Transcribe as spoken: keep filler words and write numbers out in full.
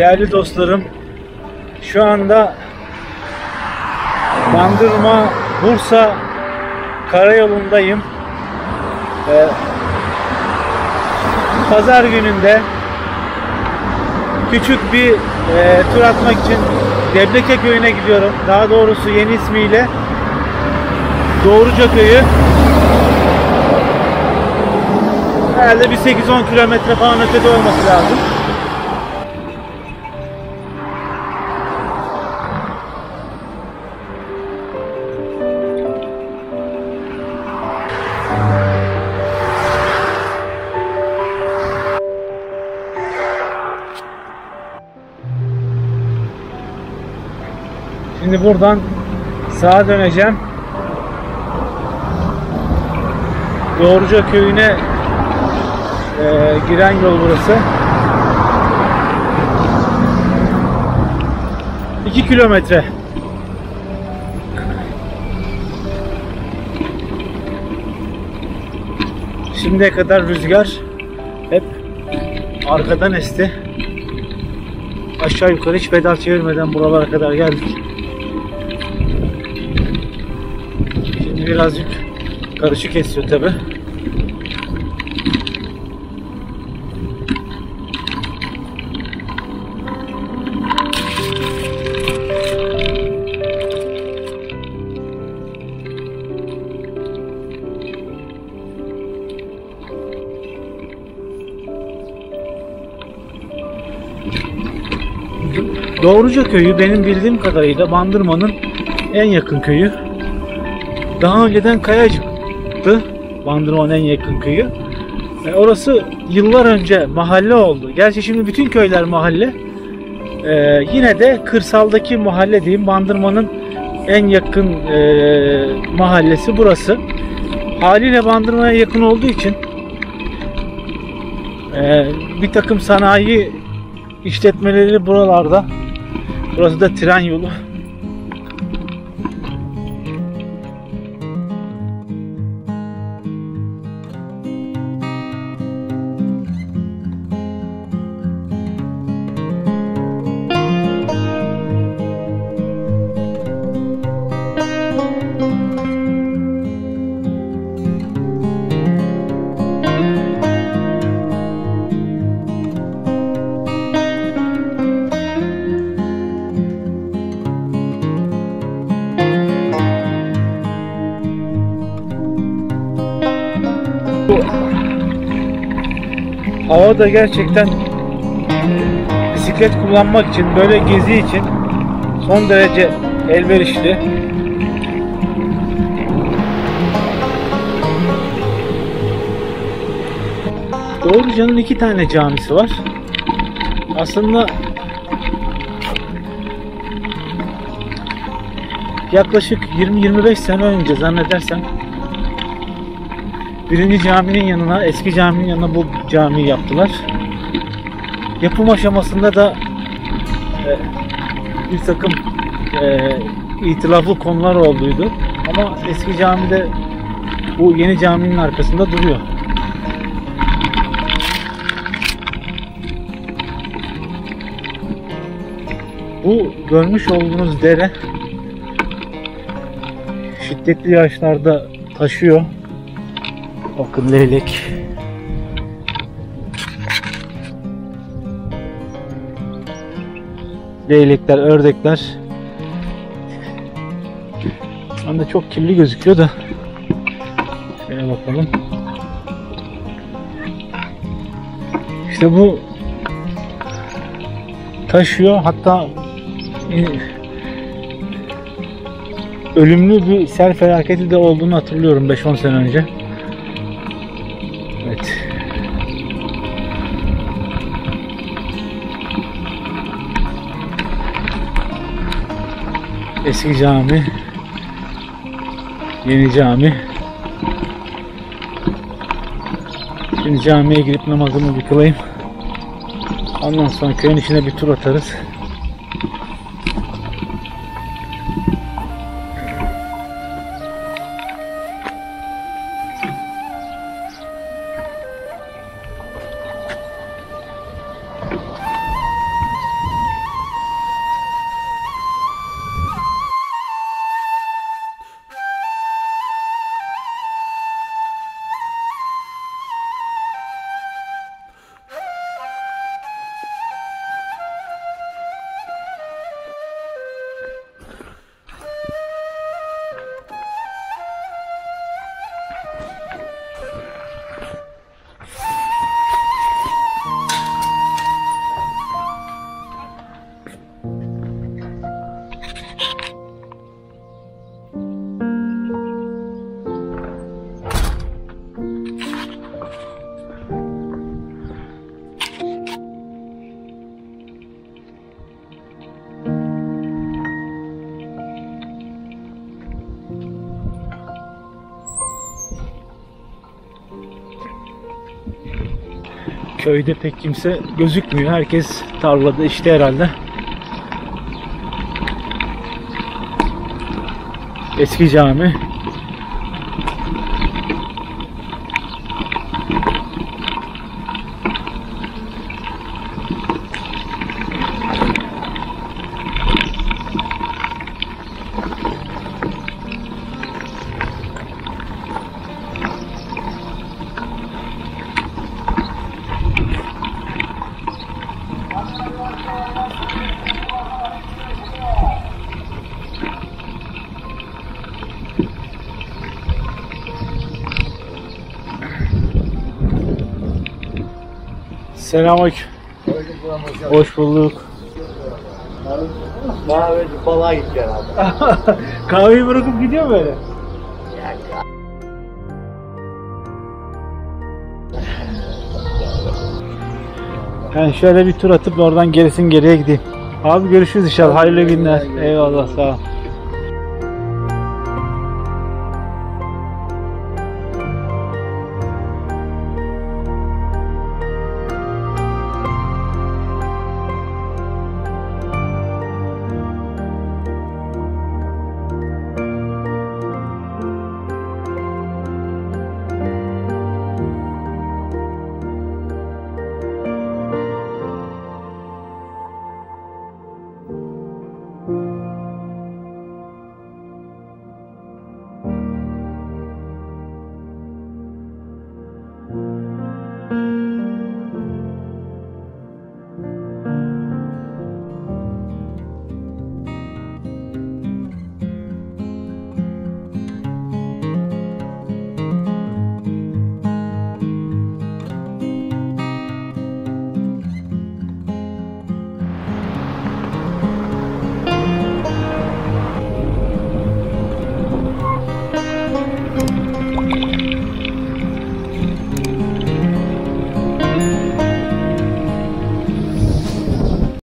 Değerli dostlarım, şu anda Bandırma Bursa karayolundayım. Ee, Pazar gününde küçük bir e, tur atmak için Debleke köyüne gidiyorum. Daha doğrusu yeni ismiyle Doğruca köyü. Herhalde bir sekiz on kilometre falan ötede olması lazım. Şimdi buradan sağa döneceğim. Doğruca köyüne e, giren yol burası. iki kilometre. Şimdiye kadar rüzgar hep arkadan esti. Aşağı yukarı hiç pedal çevirmeden buralara kadar geldik. Şimdi birazcık karışık esiyor tabi. Doğruca köyü benim bildiğim kadarıyla Bandırma'nın en yakın köyü. Daha önceden Kayacık'tı Bandırma'nın en yakın köyü. E, orası yıllar önce mahalle oldu. Gerçi şimdi bütün köyler mahalle. E, yine de kırsaldaki mahalle diyeyim, Bandırma'nın en yakın e, mahallesi burası. Haliyle Bandırma'ya yakın olduğu için e, bir takım sanayi işletmeleri buralarda. Burası da tren yolu. Hava da gerçekten bisiklet kullanmak için, böyle gezi için son derece elverişli. Doğruca'nın iki tane camisi var. Aslında yaklaşık yirmi yirmi beş sene önce zannedersem birinci caminin yanına, eski caminin yanına bu camiyi yaptılar. Yapım aşamasında da e, bir takım e, itilaflı konular olduydu. Ama eski camide bu yeni caminin arkasında duruyor. Bu görmüş olduğunuz dere şiddetli yağışlarda taşıyor. Bakın leylek. Leylekler, ördekler. Şu anda çok kirli gözüküyor da. Şöyle bakalım. İşte bu taşıyor. Hatta ölümlü bir sel felaketi de olduğunu hatırlıyorum beş on sene önce. Evet. Eski cami, yeni cami. Şimdi camiye girip namazımı bir kılayım. Ondan sonra köyün içine bir tur atarız. Köyde pek kimse gözükmüyor. Herkes tarlada işte herhalde. Eski cami. Selamünaleyküm. Hoş bulduk. Kahveci balığa gideceksin abi. Kahveyi bırakıp gidiyor mu böyle? Ben şöyle bir tur atıp oradan gerisin geriye gideyim. Abi görüşürüz inşallah. Hayırlı günler. Eyvallah, sağ ol.